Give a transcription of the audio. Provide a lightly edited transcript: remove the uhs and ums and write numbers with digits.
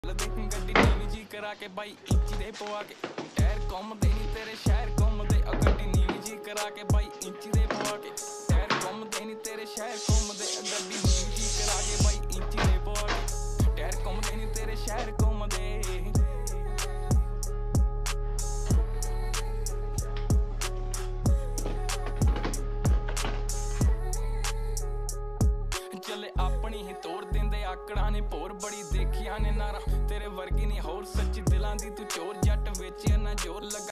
ਗੱਡੀ ਨੀਵੀਂ ਜੀ ਕਰਾ ਕੇ ਬਾਈ ਇੰਚੀ ਦੇ ਪਵਾ ਕੇ ਟਾਇਰ ਘੁੰਮਦੇ ਨੀ ਤੇਰੇ ਸ਼ਹਿਰ ਘੁੰਮਦੇ ਆ ਗੱਡੀ ਨੀਵੀਂ ਜੀ ਕਰਾ ਕੇ ਬਾਈ ਇੰਚੀ ਦੇ ਪਵਾ ਕੇ ਟਾਇਰ ਘੁੰਮਦੇ ਨੀ ਤੇਰੇ ਸ਼ਹਿਰ ਘੁੰਮਦੇ ਆ ਗੱਡੀ ਨੀਵੀਂ ਜੀ ਕਰਾ ਕੇ ਬਾਈ ਇੰਚੀ ਦੇ ਪਵਾ ਕੇ ਟਾਇਰ ਘੁੰਮਦੇ ਨੀ ਤੇਰੇ ਸ਼ਹਿਰ ਘੁੰਮਦੇ चले अपनी ही तोड़ देंदे आकड़ा ने भोर बड़ी देखिया ने नारा तेरे वर्गी नहीं होर सच्ची दिलां दी तू चोर जट वेचे ना जोर लगा।